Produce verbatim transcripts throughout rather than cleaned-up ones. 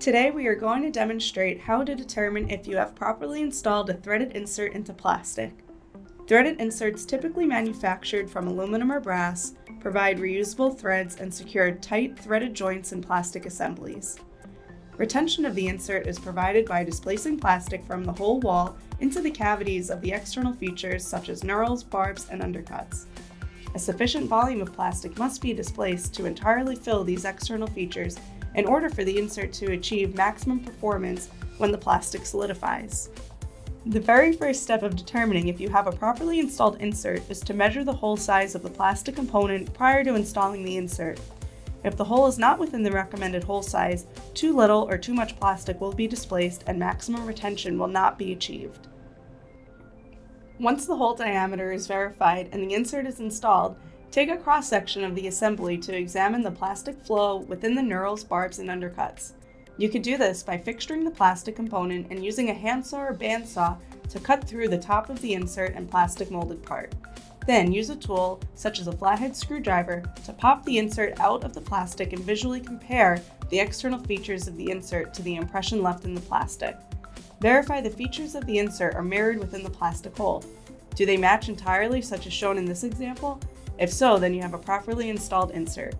Today we are going to demonstrate how to determine if you have properly installed a threaded insert into plastic. Threaded inserts, typically manufactured from aluminum or brass, provide reusable threads and secure tight threaded joints in plastic assemblies. Retention of the insert is provided by displacing plastic from the whole wall into the cavities of the external features such as knurls, barbs, and undercuts. A sufficient volume of plastic must be displaced to entirely fill these external features in order for the insert to achieve maximum performance when the plastic solidifies. The very first step of determining if you have a properly installed insert is to measure the hole size of the plastic component prior to installing the insert. If the hole is not within the recommended hole size, too little or too much plastic will be displaced and maximum retention will not be achieved. Once the hole diameter is verified and the insert is installed, take a cross-section of the assembly to examine the plastic flow within the knurls, barbs, and undercuts. You could do this by fixturing the plastic component and using a handsaw or bandsaw to cut through the top of the insert and plastic molded part. Then use a tool, such as a flathead screwdriver, to pop the insert out of the plastic and visually compare the external features of the insert to the impression left in the plastic. Verify the features of the insert are mirrored within the plastic hole. Do they match entirely, such as shown in this example? If so, then you have a properly installed insert.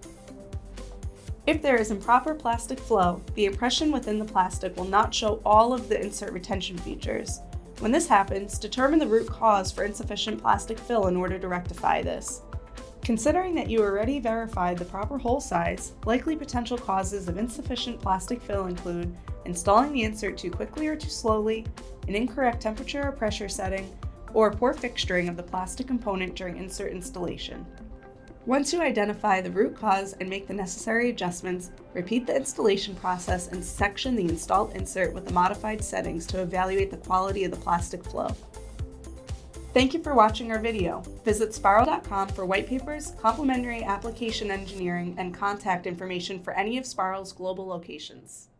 If there is improper plastic flow, the impression within the plastic will not show all of the insert retention features. When this happens, determine the root cause for insufficient plastic fill in order to rectify this. Considering that you already verified the proper hole size, likely potential causes of insufficient plastic fill include installing the insert too quickly or too slowly, an incorrect temperature or pressure setting, or poor fixturing of the plastic component during insert installation. Once you identify the root cause and make the necessary adjustments, repeat the installation process and section the installed insert with the modified settings to evaluate the quality of the plastic flow. Thank you for watching our video. Visit spiral dot com for white papers, complimentary application engineering, and contact information for any of SPIROL's global locations.